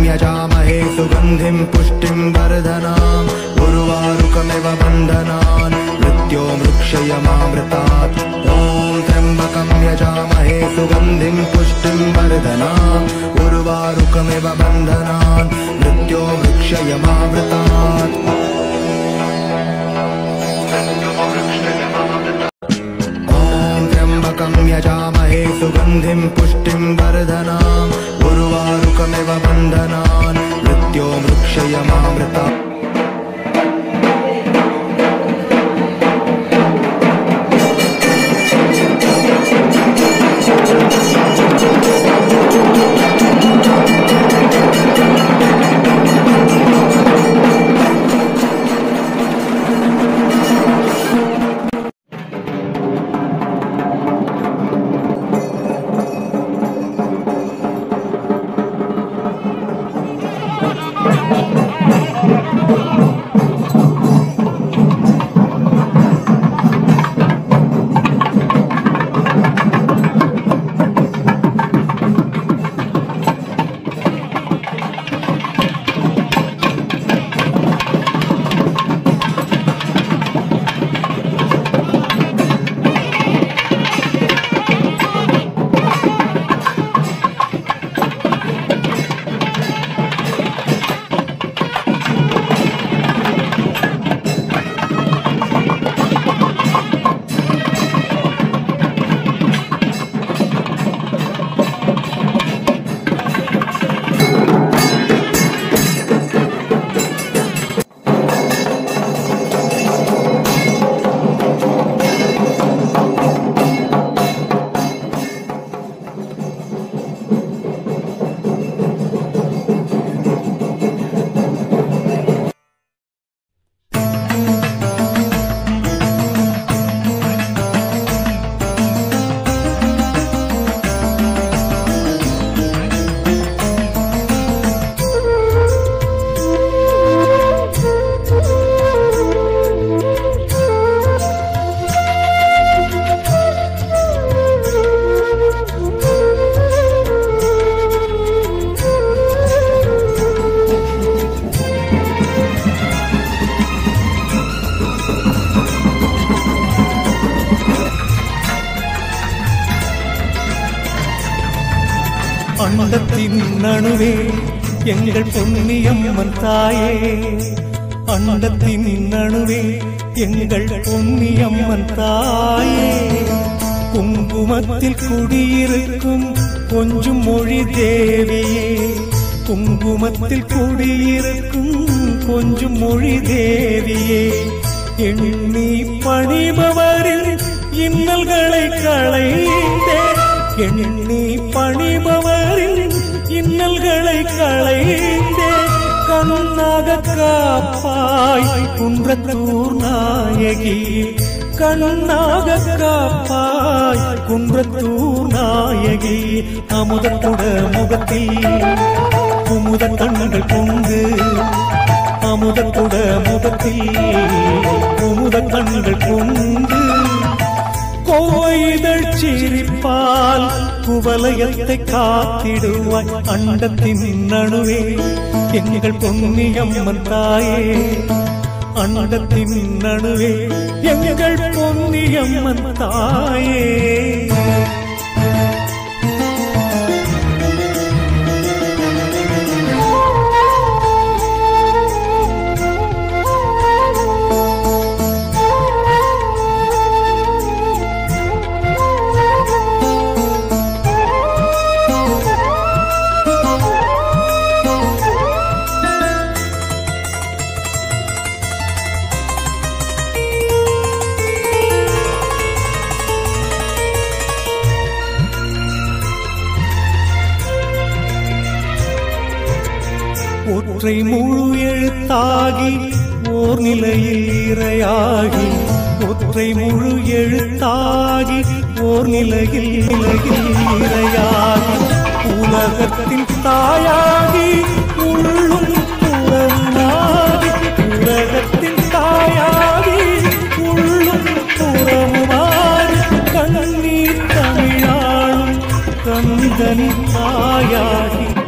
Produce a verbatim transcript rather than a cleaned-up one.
यजामहे सुगन्धिं पुष्टिं वर्धनाम् उर्वारुकमिव बन्धनान् मृत्योर्मुक्षयमामृतात् ॐ त्र्यम्बकं यजामहे सुगन्धिं पुष्टिं वर्धनाम् उर्वारुकमिव बन्धनान् मृत्योर्मुक्षयमामृतात् यजामहे सुगन्धिं पुष्टिं वर्धनाम् उर्वारुकमिव बन्धनान् मृत्योर्मुक्षयमामृतात् அண்டத்தின் நடுவே எங்கள் பொன்னியம்மன் தாயே, அண்டத்தின் நடுவே எங்கள் பொன்னியம்மன் தாயே, குங்குமத்தில் குடியிருக்கும் கொஞ்சம் மொழி தேவியே, குங்குமத்தில் குடியிருக்கும் கொஞ்சம் மொழி தேவியே, எண்ணி பணிபவரின் இன்னல்களை களைந்தே, எண்ணி பணிபவரின் இன்னல்களை களைந்தே, கண்ணாக காப்பாய் குன்றத்தூர் நாயகி, கண்ணாக காப்பாய் குன்றத்தூர் நாயகி, அமுதத்துட முகத்தில் குமுத கண்கள் கொண்டு, அமுதத்துட முகத்தில் குமுத கண்கள் கொண்டு, கோயிதழ் சிரிப்பால் குவலயத்தை காத்திடுவாய், அண்டத்தின் நடுவே எங்கள் பொன்னியம்மன் தாயே, அண்டத்தின் நடுவே எங்கள் பொன்னியம்மன் தாயே. ஒற்றை முழு எழுத்தாகி ஓர் நிலையில் இறையாகி, ஒற்றை முழு எழுத்தாகி ஓர் நிலையில் நிலையில் இறையாகி, உலகத்தின் தாயாகி உள்ளும் புறமுமாகி, உலகத்தின் தாயாகி உள்ளும் புறமுமாகி, கண்ணீர் தமிழாளும் கந்தன் தாயாகி,